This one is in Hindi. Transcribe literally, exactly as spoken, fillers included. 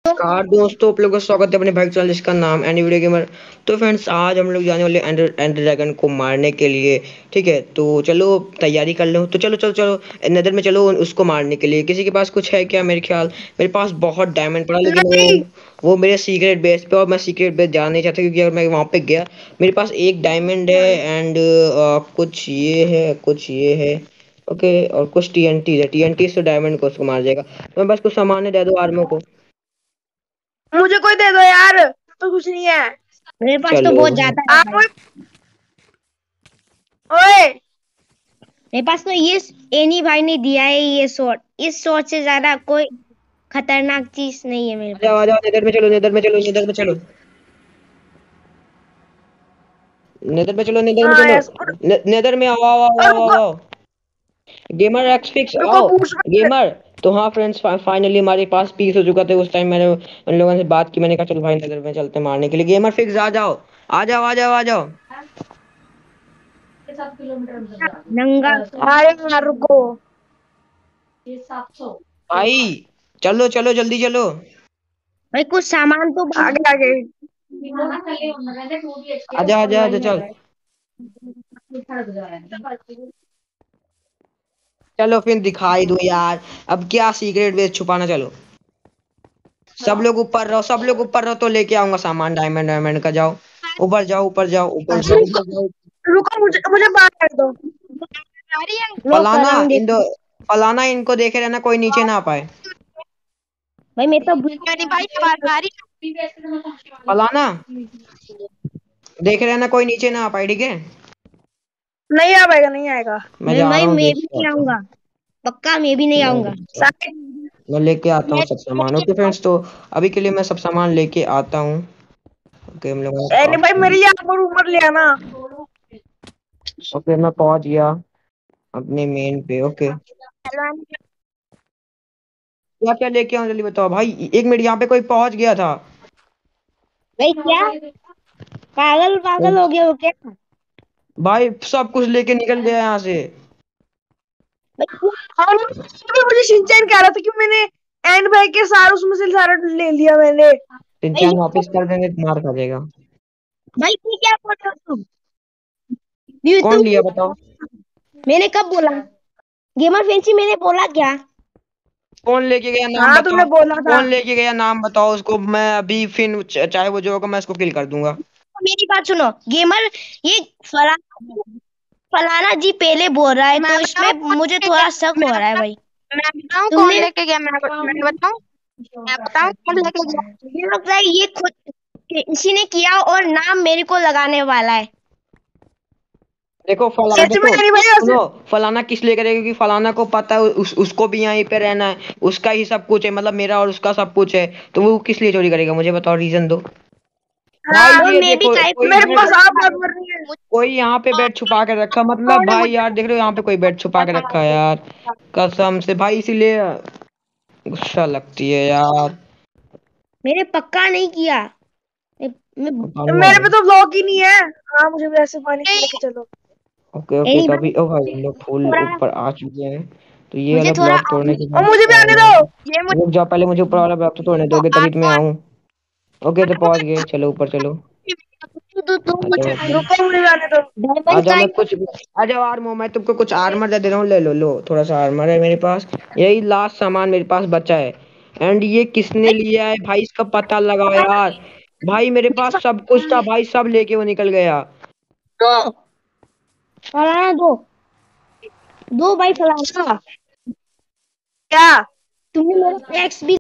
नमस्कार दोस्तों, आप लोगों का स्वागत है अपने भाई चैनल जिसका नाम एनी वीडियो गेमर। तो फ्रेंड्स, आज हम लोग जाने वाले एंडर एंडर ड्रैगन को मारने के लिए। ठीक है, तो चलो तैयारी कर लो। तो चलो चलो चलो नेदर में चलो उसको मारने के लिए। किसी के पास कुछ है क्या? मेरे ख्याल मेरे पास बहुत डायमंड पड़ा, लेकिन वो नहीं। वो मेरे सीक्रेट बेस पे, और मैं सीक्रेट बेस जाना नहीं चाहता, क्योंकि अगर मैं वहां पे गया, मेरे पास एक डायमंड है एंड कुछ ये है, कुछ ये है। ओके, और कुछ टीएनटी है। टीएनटी से डायमंड को उसको मार जाएगा। तो मैं बस कुछ सामान दे दो आर्मो को। मुझे कोई दे दो यार, तो कुछ नहीं है। मेरे पास तो चलो बहुत भाई। ज्यादा है आप भाई। ओए, मेरे पास तो ये एनी भाई ने दिया है ये शॉट। इस शॉट से ज्यादा कोई खतरनाक चीज नहीं है मेरे आ जाओ आ पास। जाओ, नेदर में चलो, नेदर में चलो, नेदर में चलो, नेदर में चलो, नेदर में हाँ चलो। यस। और, ने, नेदर में आओ आओ आओ और आओ आओ रुको आओ। गेमर एक्स फिक्स रुको आओ। पूछ मत। गेमर। तो हाँ फ्रेंड्स, फाइनली हमारे पास पीस हो चुका था। उस टाइम मैंने उन लोगों से बात की, मैंने कहा चलो भाई नेदर में चलते मारने के लिए। गेमर फिक्स आ जाओ, आ जाओ आ जाओ आ जाओ। नंगा। अरे यार रुको। भाई चलो चलो, जल्दी चलो। भाई कुछ सामान तो आगे आगे। आ जा आ जा आ जा, चल। चलो फिर दिखाई दो यार। अब क्या सीक्रेट बेस छुपाना, चलो। सब लोग ऊपर रहो, सब लोग ऊपर रहो, तो लेके आऊंगा सामान डायमंड डायमंड का। जाओ ऊपर, जाओ ऊपर, जाओ ऊपर, जाओ रुको ऊपर, जाओ। रुको, मुझे मुझे बात कर दो। लोग कर फलाना रहा हूँ इन दो, देखो। फलाना इनको देखे रहना, कोई नीचे ना आ पाए। भाई मैं तो मेरी भाई आवाज आ रही फलाना देखे रहना, कोई नीचे ना आ पाए, ठीक है। है? नहीं आ पाएगा, नहीं आएगा। मैं मैं जा भाई रहा हूँ, मैं देख भी के नहीं आता हूँ। आऊंगा। पक्का मैं भी नहीं मैं आऊंगा। देखता हूँ। सारे- मैं लेके आता हूँ मैं सब सामान। ओके फ्रेंड्स, तो अभी के लिए मैं सब सामान लेके आता हूँ। ओके, हम लोग ए, नहीं भाई, मेरी यहाँ पर ऊपर ले आना। ओके, मैं पहुंच गया अपने मेन पे। ओके, क्या क्या लेके आऊँ जल्दी बताओ भाई। एक मिनट, यहाँ पे कोई पहुंच गया था। भाई क्या पागल पागल हो गए हो क्या? भाई सब कुछ लेके निकल गया यहाँ से। भाई हाँ, नहीं, मुझे शिनचैन कह रहा था कि मैंने एंड भाई के सारे उसमें से सारा ले लिया मैंने। भाई सिंचन वापस कर देंगे तो मार खा जाएगा। भाई ये क्या बोल रहे हो तुम? ये कौन तुम लिया बताओ? मैंने कब बोला? गेमर फैंसी मैंने बोला क्या? कौन लेके गया, नाम हाँ, तुमने बताओ। बोला था। कौन लेके गया, नाम बताओ उसको। मैं अभी फिर च- चाहे वो जो होगा, मैं इसको किल कर दूंगा। मेरी बात सुनो गेमर। ये फलाना फलाना जी पहले बोल रहा है, मैं तो इसमें बताऊं कौन मुझे लेके थोड़ा गया। शक मैं हो रहा है बताऊं भाई। मैं बताऊं कौन तुमने लेके गया। मैं मैं बताऊं मैं बताऊं कौन लेके गया। मुझे लगता है ये खुद किसी ने किया और नाम मेरे को लगाने वाला है। देखो फलाना, सच में देखो नहीं भाई, सुनो। ऐसे। फलाना किस लिए करेगा, क्योंकि फलाना को पता है उस, उसको भी यहीं पे रहना है। उसका ही सब कुछ है, मतलब मेरा और उसका सब कुछ है। तो वो किस लिए चोरी करेगा, मुझे बताओ, रीजन दो। भाई हाँ, और ये मैं भी देखो, काय को कोई मेरे चोरी बेड, पास आप बात करूंगा? कर रही है। कोई यहाँ पे बेड छुपा के रखा, मतलब कौन है भाई मुझे? यार देख रहे हो, यहाँ पे कोई बेड छुपा के रखा है यार। कसम से भाई, इसीलिए गुस्सा लगती है यार। मैंने पक्का नहीं किया। मैं, मैं मेरे पे तो ब्लॉक ही नहीं है। हाँ, मुझे भी ऐसे पानी से लेके चलो। ओके ओके, एनी तो भाई अभी ओ भाई हम लोग फुल थोड़ा ऊपर आ चुके हैं। तो ये मुझे वाला थोड़ा ब्लॉक तोड़ने के और बाद मुझे भी क्या आने होगा? दो। ये मुझे रुक जाओ, पहले मुझे ऊपर वाला ब्लॉक तो तोड़ने तो दोगे, तभी तो मैं आपको आऊँ। ओके, तो पहुंच गए, चलो ऊपर चलो। तू तू तू आ जाओ मुझे आ जाओ रुको, मुझे भी आने दो। आ डायमंड जाओ। का मैं कुछ आ जाओ आर्मर, मैं तुमको कुछ आर्मर दे दे रहा हूँ, ले लो लो। थोड़ा सा आर्मर है मेरे पास। यही लास्ट सामान मेरे पास बचा है। एंड ये किसने लिया है भाई, इसका पता लगाओ यार। भाई मेरे पास सब कुछ था भाई, सब लेके वो निकल गया। दो फलाना दो दो भाई फलाना। क्या? तुमने मेरा एक्स भी